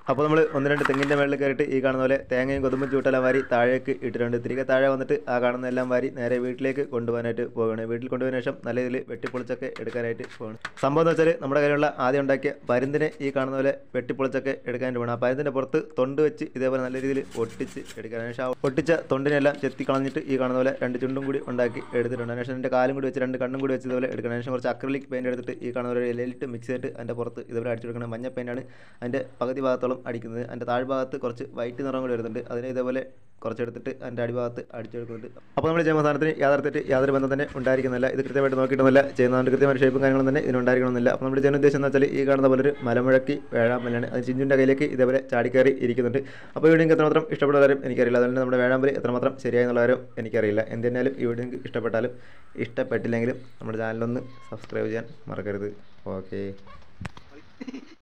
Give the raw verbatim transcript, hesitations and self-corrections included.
അപ്പോൾ നമ്മൾ ഒന്ന് രണ്ട് തെങ്ങിൻ്റെ മേളിൽ കയറിയിട്ട് ഈ കാണുന്ന പോലെ തേങ്ങയും കൊതുമ്പും ചൂട്ടെല്ലാം വാരി താഴേക്ക് ഇട്ടിട്ടുണ്ട്. തിരികെ താഴെ വന്നിട്ട് ആ കാണുന്ന എല്ലാം വാരി നേരെ വീട്ടിലേക്ക് കൊണ്ടുപോകാനായിട്ട് പോവുകയാണ്. വീട്ടിൽ കൊണ്ടുപോയതിനു ശേഷം നല്ല രീതിയിൽ വെട്ടിപ്പൊളിച്ചൊക്കെ എടുക്കാനായിട്ട് പോകണം. സംഭവം എന്ന് വെച്ചാൽ നമ്മുടെ കയ്യിലുള്ള ആദ്യം ഉണ്ടാക്കിയ പരുന്തിനെ ഈ കാണുന്ന പോലെ വെട്ടിപ്പൊളിച്ചൊക്കെ എടുക്കാനായിട്ട് പോകണം. ആ പരുന്തിൻ്റെ പുറത്ത് തൊണ്ട് വെച്ച് ഇതേപോലെ നല്ല രീതിയിൽ ഒട്ടിച്ച് എടുക്കാൻ. ശേഷം ആ ഒട്ടിച്ച തൊണ്ടിനെല്ലാം ചെത്തി കളഞ്ഞിട്ട് ഈ കാണുന്ന പോലെ രണ്ട് ചുണ്ടും കൂടി ഉണ്ടാക്കി എടുത്തിട്ടുണ്ട്. അതിനുശേഷം എൻ്റെ കാലും കൂടി വെച്ച് രണ്ട് കണ്ണും കൂടി വെച്ച് ഇതുപോലെ എടുക്കണം. അതിനുശേഷം കുറച്ച് അക്രിലിക് പെയിൻറ്റ് എടുത്തിട്ട് ഈ കാണുന്ന പോലെ ഇലയിലിട്ട് മിക്സ് ചെയ്തിട്ട് അതിൻ്റെ പുറത്ത് ഇതുപോലെ അടിച്ചെടുക്കണം. മഞ്ഞ പെയിൻ്റാണ് അതിൻ്റെ പകുതി ഭാഗത്തോളം അടിക്കുന്നത്. അതിൻ്റെ താഴ്ഭാഗത്ത് കുറച്ച് വൈറ്റ് നിറം കൂടി വരുന്നുണ്ട്. അതിനെ ഇതേപോലെ കുറച്ചെടുത്തിട്ട് അതിൻ്റെ അടിഭാഗത്ത് അടിച്ചെടുക്കുന്നുണ്ട്. അപ്പോൾ നമ്മൾ ചെയ്യുന്ന സാധനത്തിന് യാഥാർത്ഥ്യത്തിൽ യാതൊരു ബന്ധം തന്നെ ഉണ്ടായിരിക്കുന്നില്ല. ഇത് കൃത്യമായിട്ട് നോക്കിയിട്ടൊന്നുമില്ല ചെയ്യുന്നതുകൊണ്ട് കൃത്യമായ ഷേപ്പും കാര്യങ്ങളും തന്നെ ഇതിനുണ്ടായിരിക്കണമെന്നില്ല. അപ്പോൾ നമ്മൾ ചെയ്യുന്ന ഉദ്ദേശം എന്ന് വെച്ചാൽ ഈ കാണുന്ന പോലെ ഒരു മലമുഴക്കി വേഴാമ്പലാണ്. അത് ചിഞ്ചുൻ്റെ കയ്യിലേക്ക് ഇതേപോലെ ചാടിക്കയറി ഇരിക്കുന്നുണ്ട്. അപ്പോൾ ഈ വീഡിയോ എത്രമാത്രം ഇഷ്ടപ്പെട്ട കാര്യം എനിക്കറിയില്ല. അതുകൊണ്ട് നമ്മുടെ വേഴാമ്പൽ എത്രമാത്രം ശരിയായെന്നുള്ള കാര്യം എനിക്കറിയില്ല. എന്തിനാലും ഈ വീഡിയോ നിങ്ങൾക്ക് ഇഷ്ടപ്പെട്ടാലും ഇഷ്ടപ്പെട്ടില്ലെങ്കിലും നമ്മുടെ ചാനലൊന്ന് സബ്സ്ക്രൈബ് ചെയ്യാൻ മറക്കരുത്. ഓക്കെ.